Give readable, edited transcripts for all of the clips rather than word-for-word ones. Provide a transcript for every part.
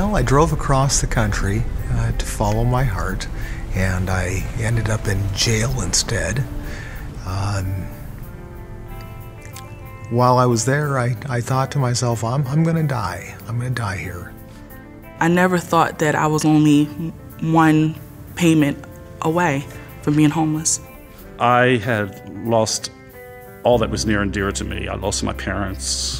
Well, I drove across the country to follow my heart, and I ended up in jail instead. While I was there, I thought to myself, I'm going to die. I'm going to die here. I never thought that I was only one payment away from being homeless. I had lost all that was near and dear to me. I lost my parents.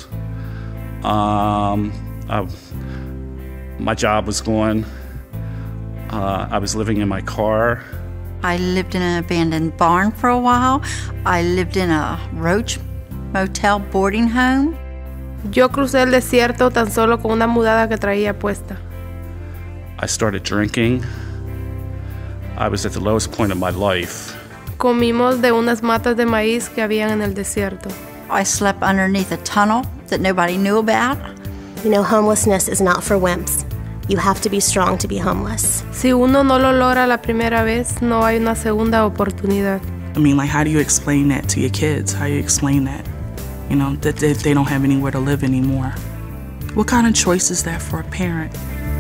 My job was gone. I was living in my car. I lived in an abandoned barn for a while. I lived in a roach motel boarding home. Yo crucé el desierto tan solo con una mudada que traía puesta. I started drinking. I was at the lowest point of my life. Comimos de unas matas de maíz que habían en el desierto. I slept underneath a tunnel that nobody knew about. You know, homelessness is not for wimps. You have to be strong to be homeless. Si uno no lo logra la primera vez, no hay una segunda oportunidad. I mean, like, how do you explain that to your kids? How do you explain that? You know, that they don't have anywhere to live anymore. What kind of choice is that for a parent?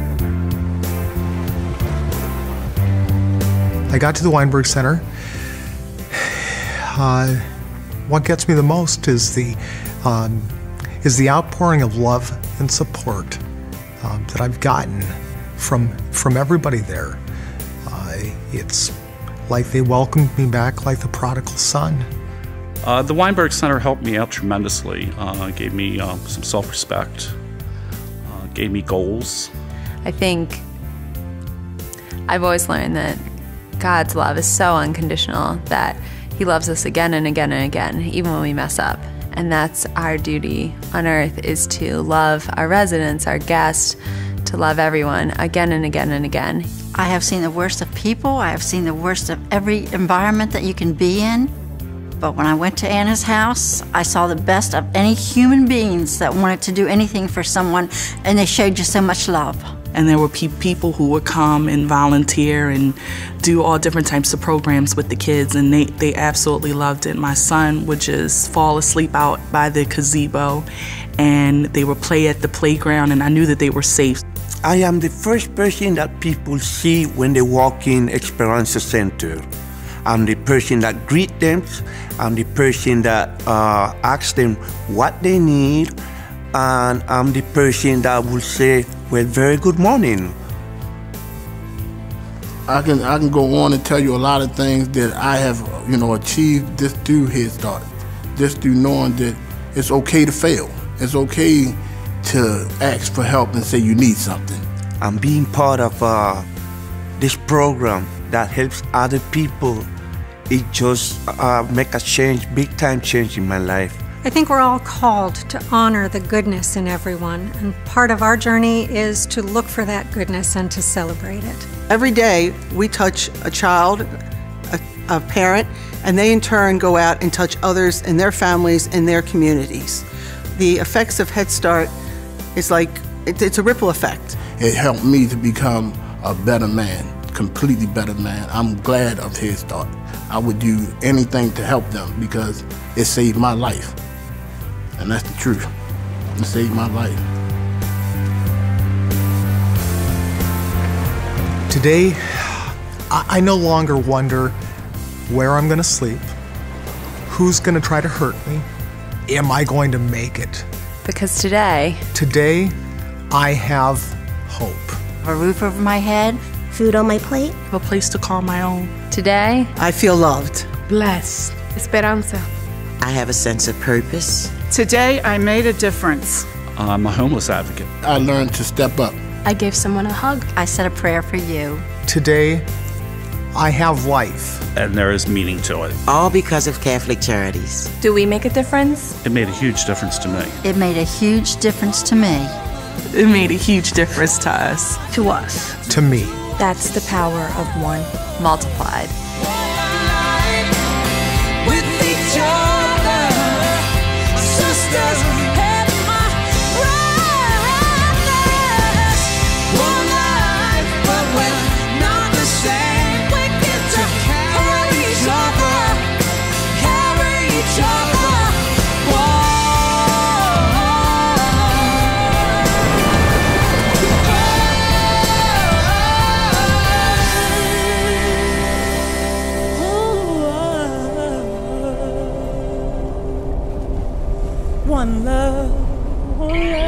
I got to the Weinberg Center. What gets me the most is the outpouring of love and support that I've gotten from everybody there. It's like they welcomed me back like the prodigal son. The Weinberg Center helped me out tremendously. Gave me some self-respect, gave me goals. I think I've always learned that God's love is so unconditional that He loves us again and again and again, even when we mess up. And that's our duty on earth, is to love our residents, our guests, to love everyone again and again and again. I have seen the worst of people. I have seen the worst of every environment that you can be in. But when I went to Anna's house, I saw the best of any human beings that wanted to do anything for someone, and they showed you so much love. And there were people who would come and volunteer and do all different types of programs with the kids, and they absolutely loved it. My son would just fall asleep out by the gazebo, and they would play at the playground, and I knew that they were safe. I am the first person that people see when they walk in Esperanza Center. I'm the person that greets them. I'm the person that asks them what they need. And I'm the person that will say, well, very good morning. I can go on and tell you a lot of things that I have, achieved just through Head Start. Just through knowing that it's okay to fail. It's okay to ask for help and say you need something. I'm being part of this program that helps other people. It just make a change, big time change in my life. I think we're all called to honor the goodness in everyone, and part of our journey is to look for that goodness and to celebrate it. Every day we touch a child, a parent, and they in turn go out and touch others and their families and their communities. The effects of Head Start is like, it's a ripple effect. It helped me to become a better man, completely better man. I'm glad of Head Start. I would do anything to help them because it saved my life. And that's the truth. It saved my life. Today, I no longer wonder where I'm going to sleep, who's going to try to hurt me, am I going to make it? Because today, I have hope. A roof over my head, food on my plate, a place to call my own. Today, I feel loved, blessed, esperanza. I have a sense of purpose. Today, I made a difference. I'm a homeless advocate. I learned to step up. I gave someone a hug. I said a prayer for you. Today, I have life. And there is meaning to it. All because of Catholic Charities. Do we make a difference? It made a huge difference to me. It made a huge difference to me. It made a huge difference to us. To us. To me. That's the power of one multiplied. With each other, sisters and my brothers. One life, but we're not the same. We get to carry each other, carry each other. Whoa. one love, one love.